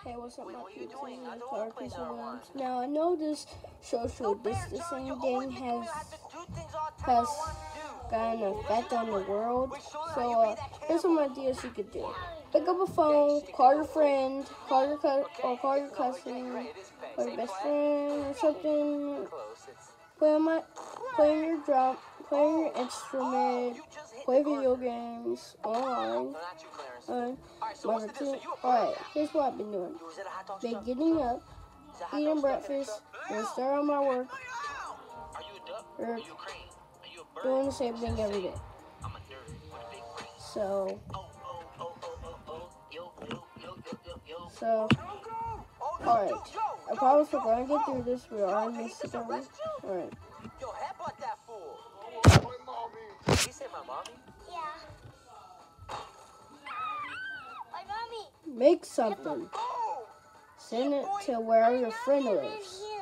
Hey, what's up, my people? Clarkus Williams. Now, I know this social distancing thing has got an effect on the world. So, here's some ideas you could do. Pick up a phone, call your friend, call your cousin, or your best friend, or something. Play your drum, play your instrument, play video games online. Alright, here's what I've been doing. Been getting up, eating breakfast, then start on my work, or doing the same thing every day. So, alright. I promise we're going to get through this. We are in this together. Alright. Yo, headbutt that fool. My mommy. You say my mommy? Yeah. My mommy. Make something. Send it to where your friend lives.